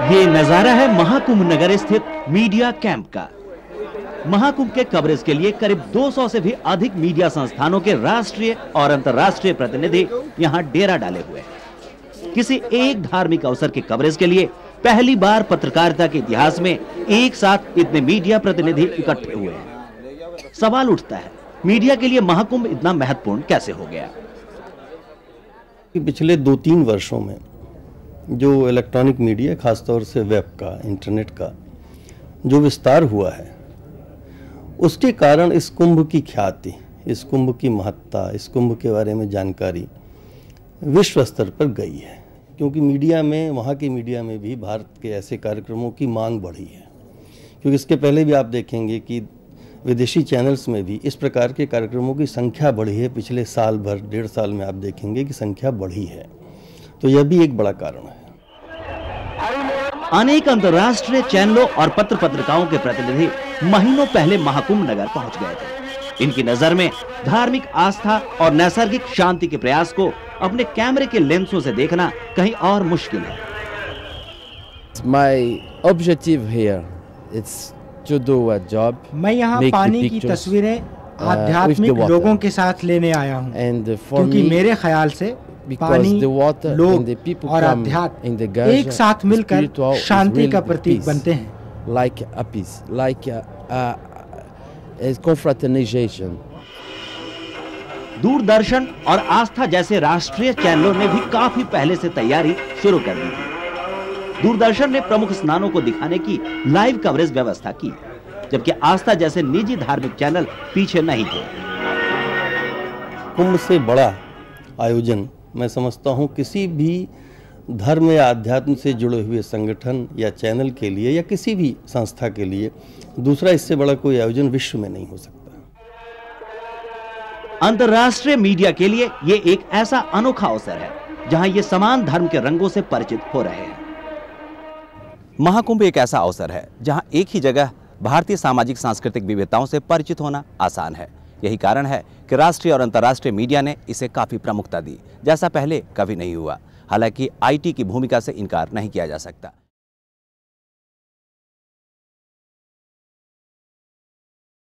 ये नजारा है महाकुंभ नगर स्थित मीडिया कैंप का। महाकुंभ के कवरेज के लिए करीब 200 से भी अधिक मीडिया संस्थानों के राष्ट्रीय और अंतर्राष्ट्रीय प्रतिनिधि यहाँ डेरा डाले हुए हैं। किसी एक धार्मिक अवसर के कवरेज के लिए पहली बार पत्रकारिता के इतिहास में एक साथ इतने मीडिया प्रतिनिधि इकट्ठे हुए हैं। सवाल उठता है, मीडिया के लिए महाकुंभ इतना महत्वपूर्ण कैसे हो गया? पिछले 2-3 वर्षों में जो इलेक्ट्रॉनिक मीडिया, खासतौर से वेब का, इंटरनेट का जो विस्तार हुआ है, उसके कारण इस कुंभ की ख्याति, इस कुंभ की महत्ता, इस कुंभ के बारे में जानकारी विश्व स्तर पर गई है। क्योंकि मीडिया में, वहाँ की मीडिया में भी भारत के ऐसे कार्यक्रमों की मांग बढ़ी है। क्योंकि इसके पहले भी आप देखेंगे कि विदेशी चैनल्स में भी इस प्रकार के कार्यक्रमों की संख्या बढ़ी है। पिछले साल भर, 1.5 साल में आप देखेंगे कि संख्या बढ़ी है। तो यह भी एक बड़ा कारण है। अनेक अंतर्राष्ट्रीय चैनलों और पत्र पत्रिकाओं के प्रतिनिधि महीनों पहले महाकुंभ नगर पहुंच गए थे। इनकी नजर में धार्मिक आस्था और नैसर्गिक शांति के प्रयास को अपने कैमरे के लेंसों से देखना कहीं और मुश्किल है। My objective here is to do a job. मैं यहाँ पानी की तस्वीरें आध्यात्मिक लोगों के साथ लेने आया हूँ, क्योंकि मेरे ख्याल से पानी, लोग और अध्यात्म एक साथ मिलकर शांति का प्रतीक बनते हैं। Like a peace, like a confraternization. Doordarshan और आस्था जैसे राष्ट्रीय चैनलों ने भी काफी पहले से तैयारी शुरू कर दी थी। दूरदर्शन ने प्रमुख स्नानों को दिखाने की लाइव कवरेज व्यवस्था की, जबकि आस्था जैसे निजी धार्मिक चैनल पीछे नहीं थे। कुंभ से बड़ा आयोजन मैं समझता हूँ किसी भी धर्म या अध्यात्म से जुड़े हुए संगठन या चैनल के लिए या किसी भी संस्था के लिए दूसरा इससे बड़ा कोई आयोजन विश्व में नहीं हो सकता। अंतर्राष्ट्रीय मीडिया के लिए ये एक ऐसा अनोखा अवसर है जहां ये समान धर्म के रंगों से परिचित हो रहे हैं। महाकुंभ एक ऐसा अवसर है जहां एक ही जगह भारतीय सामाजिक सांस्कृतिक विविधताओं से परिचित होना आसान है। यही कारण है कि राष्ट्रीय और अंतर्राष्ट्रीय मीडिया ने इसे काफी प्रमुखता दी, जैसा पहले कभी नहीं हुआ। हालांकि आईटी की भूमिका से इनकार नहीं किया जा सकता।